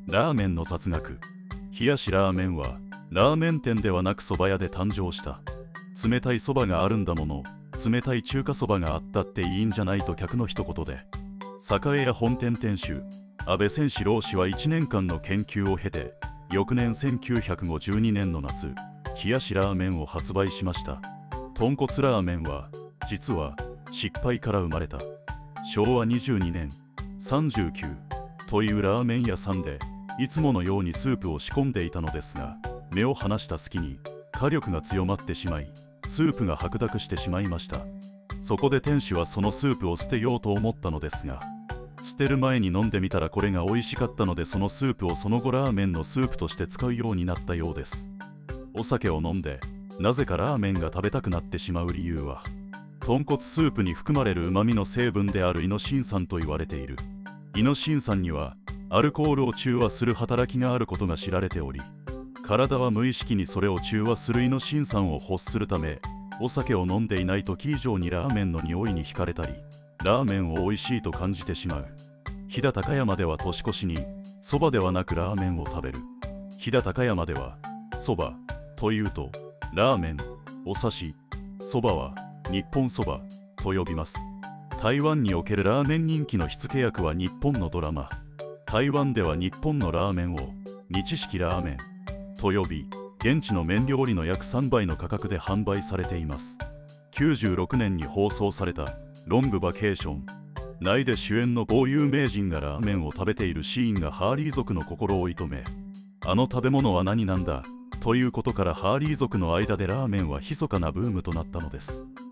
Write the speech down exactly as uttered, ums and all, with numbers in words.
ラーメンの雑学。冷やしラーメンはラーメン店ではなくそば屋で誕生した。冷たいそばがあるんだもの、冷たい中華そばがあったっていいんじゃないと客の一言で、栄屋本店店主安倍千四郎氏はいちねんかんの研究を経て、翌年せんきゅうひゃくごじゅうにねんの夏、冷やしラーメンを発売しました。豚骨ラーメンは実は失敗から生まれた。しょうわにじゅうにねん、さんじゅうきゅうというラーメン屋さんでいつものようにスープを仕込んでいたのですが、目を離した隙に火力が強まってしまい、スープが白濁してしまいました。そこで店主はそのスープを捨てようと思ったのですが、捨てる前に飲んでみたらこれが美味しかったので、そのスープをその後ラーメンのスープとして使うようになったようです。お酒を飲んでなぜかラーメンが食べたくなってしまう理由は、豚骨スープに含まれるうまみの成分であるイノシン酸と言われている。イノシン酸にはアルコールを中和する働きがあることが知られており、体は無意識にそれを中和するイノシン酸を欲するため、お酒を飲んでいない時以上にラーメンの匂いに惹かれたり、ラーメンを美味しいと感じてしまう。飛騨高山では年越しにそばではなくラーメンを食べる。飛騨高山ではそばというとラーメン、お刺しそばは日本そばと呼びます。台湾におけるラーメン人気の火付け役は日本のドラマ。台湾では日本のラーメンを日式ラーメンと呼び、現地の麺料理の約さんばいの価格で販売されています。きゅうじゅうろくねんに放送されたロングバケーション内で主演の某有名人がラーメンを食べているシーンがハーリー族の心を射止め、あの食べ物は何なんだということからハーリー族の間でラーメンは密かなブームとなったのです。